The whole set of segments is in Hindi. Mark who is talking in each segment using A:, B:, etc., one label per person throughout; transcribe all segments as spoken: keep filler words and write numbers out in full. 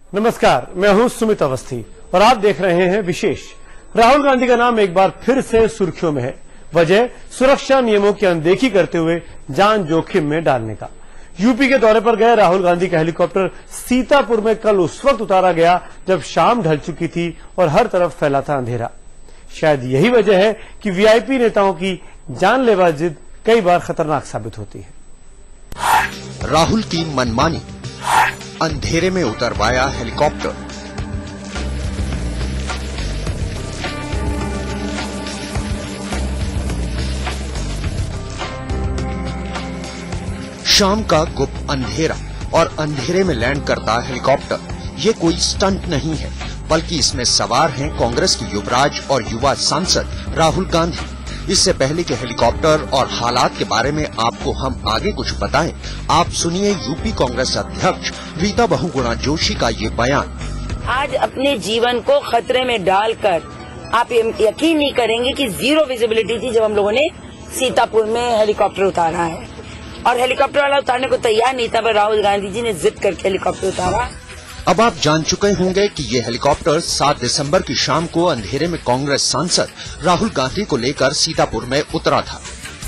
A: नमस्कार, मैं हूं सुमित अवस्थी और आप देख रहे हैं विशेष। राहुल गांधी का नाम एक बार फिर से सुर्खियों में है। वजह सुरक्षा नियमों की अनदेखी करते हुए जान जोखिम में डालने का। यूपी के दौरे पर गए राहुल गांधी का हेलीकॉप्टर सीतापुर में कल उस वक्त उतारा गया जब शाम ढल चुकी थी और हर तरफ फैला था अंधेरा। शायद यही वजह है कि वीआईपी नेताओं की जानलेवा जिद कई बार खतरनाक साबित होती है।
B: राहुल की मनमानी, अंधेरे में उतरवाया हेलीकॉप्टर। शाम का गुप्त अंधेरा और अंधेरे में लैंड करता हेलीकॉप्टर, ये कोई स्टंट नहीं है, बल्कि इसमें सवार हैं कांग्रेस के युवराज और युवा सांसद राहुल गांधी। इससे पहले के हेलीकॉप्टर और हालात के बारे में आपको हम आगे कुछ बताएं, आप सुनिए यूपी कांग्रेस अध्यक्ष रीता बहुगुणा जोशी का ये बयान।
C: आज अपने जीवन को खतरे में डालकर आप यकीन नहीं करेंगे कि जीरो विजिबिलिटी थी जब हम लोगों ने सीतापुर में हेलीकॉप्टर उतारा है, और हेलीकॉप्टर वाला उतारने को तैयार नहीं था, पर राहुल गांधी जी ने जिद करके हेलीकॉप्टर उतारा।
B: अब आप जान चुके होंगे कि ये हेलीकॉप्टर सात दिसंबर की शाम को अंधेरे में कांग्रेस सांसद राहुल गांधी को लेकर सीतापुर में उतरा था।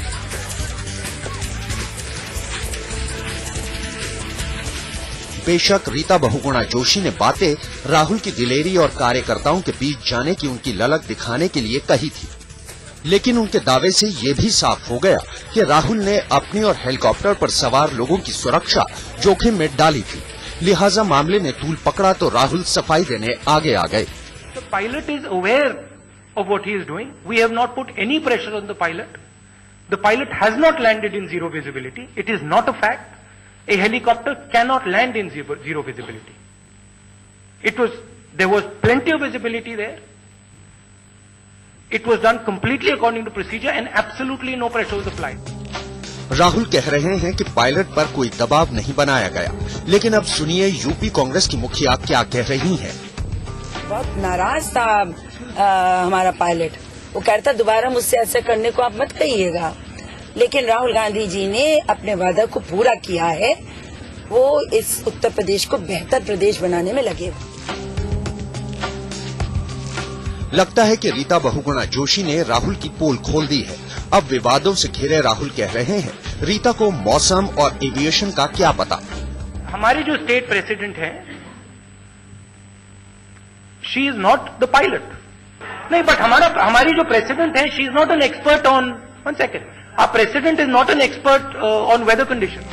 B: बेशक रीता बहुगुणा जोशी ने बातें राहुल की दिलेरी और कार्यकर्ताओं के बीच जाने की उनकी ललक दिखाने के लिए कही थी, लेकिन उनके दावे से ये भी साफ हो गया कि राहुल ने अपनी और हेलीकॉप्टर पर सवार लोगों की सुरक्षा जोखिम में डाली थी। लिहाजा मामले ने तूल पकड़ा तो राहुल सफाई देने आगे आ गए।
D: The pilot is aware of what he is doing. We have not put any pressure on the pilot. The pilot has not landed in zero visibility. It is not a fact. A helicopter cannot land in zero, zero visibility. It was, there was plenty of visibility there. It was done completely according to procedure and absolutely no pressure was applied.
B: Rahul कह रहे हैं कि पायलट पर कोई दबाव नहीं बनाया गया, लेकिन अब सुनिए यूपी कांग्रेस की मुखिया क्या कह रही हैं।
C: बहुत नाराज था आ, हमारा पायलट। वो कहता दोबारा मुझसे ऐसे करने को आप मत कहिएगा, लेकिन राहुल गांधी जी ने अपने वादा को पूरा किया है। वो इस उत्तर प्रदेश को बेहतर प्रदेश बनाने में लगे।
B: लगता है कि रीता बहुगुणा जोशी ने राहुल की पोल खोल दी है। अब विवादों से घिरे राहुल कह रहे हैं, रीता को मौसम और एविएशन का क्या पता।
D: हमारी जो स्टेट प्रेसिडेंट है, she is not the pilot. नहीं, बट हमारा हमारी जो प्रेसिडेंट है, she is not an expert on, one second, our president is not an expert on weather condition.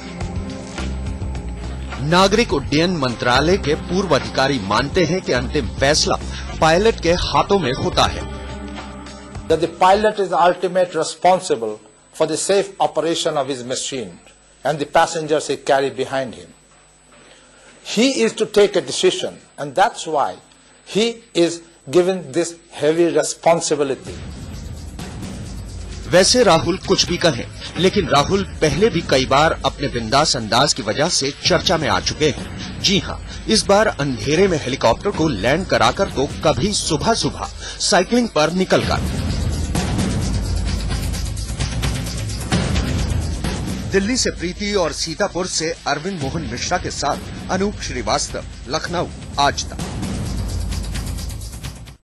B: नागरिक उड्डयन मंत्रालय के पूर्व अधिकारी मानते हैं कि अंतिम फैसला पायलट के हाथों में होता है।
E: That the pilot is ultimate responsible for the safe operation of his machine and the passengers he carry behind him. He is to take a decision, and that's why he is given this heavy responsibility.
B: वैसे राहुल कुछ भी कहें, लेकिन राहुल पहले भी कई बार अपने बिंदास अंदाज की वजह से चर्चा में आ चुके हैं। जी हाँ, इस बार अंधेरे में हेलीकॉप्टर को लैंड कराकर तो कभी सुबह सुबह साइकिलिंग पर निकलकर। दिल्ली से प्रीति और सीतापुर से अरविंद मोहन मिश्रा के साथ अनूप श्रीवास्तव, लखनऊ, आज तक।